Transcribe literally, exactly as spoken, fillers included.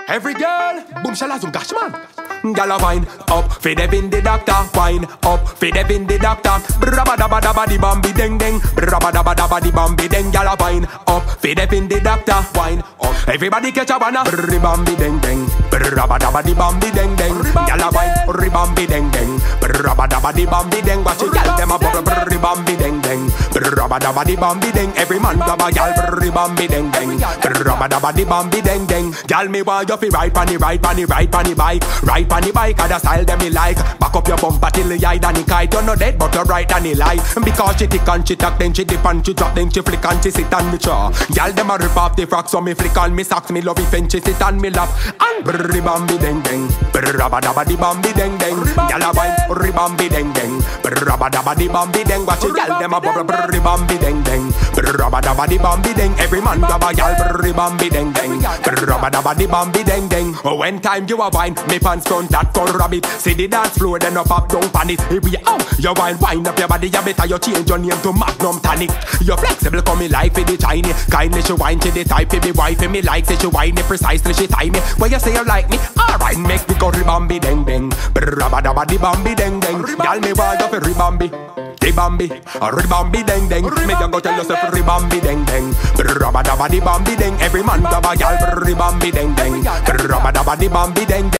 Every girl, boom shala zoom gosh man. Gyal a wine up, fi the in the doctor. Wine up, fi the in the doctor. Brabba dabba dabba di bambi deng deng. Brabba dabba dabba di bambi deng. Gyal a wine up, fi the in the doctor. Wine up, everybody catch a wanna. Brr bambi deng deng. Brabba dabba di bambi deng deng. Gyal a wine, brr bambi deng deng. Brabba dabba di bambi deng. Watch it, gyal dem a bubble. Brr bambi deng deng. Brabba dabba di bambi deng. Every man grab a gyal. Brr bambi deng deng. Brabba dabba di bambi deng deng. Gyal me want you fi ride pon the ride pon the ride pon the bike. Ride pon the bike, a the style dem me like. Back up your bumper till you hide and the kite. You're not dead but you're right and the lie. Because she tick and she tuck, then she dip and she drop, then she flick and she sit on me jaw. Gyal dem a rip off the frock, so me flick on me socks. Me love it when she sit on me lap. And brrr bambi deng deng. Brrr dabba dabba di bambi deng deng. Gyal a wine, brrr bambi deng deng. Brrr dabba dabba di bambi deng. Watch it, gyal dem a bubble. Brrr bambi deng deng. Brrr dabba dabba di bambi deng. Every man grab a gyal. Brrr bambi deng deng. Brrr dabba dabba di bambi deng deng. When time you a wine, me pants front that gun rabbit. See the dance floor, then up up down pan it. Here we are, you wine, wind up your body, you better you change your name to Magnum Tonic. You're flexible, come me life for the tiny. Kindly she wine to the type, be wife me like, say she wine it precisely, she time me. When you say you like me, alright, make me go ribambi deng deng. Brabba dabba di bambi deng deng. Y'all me want you for ribambi. Di bambi, ribambi deng deng. Me you go tell yourself ribambi deng deng. Brabba dabba di bambi deng. Every man grab a gyal, ribambi deng deng. Brabba dabba di bambi deng deng.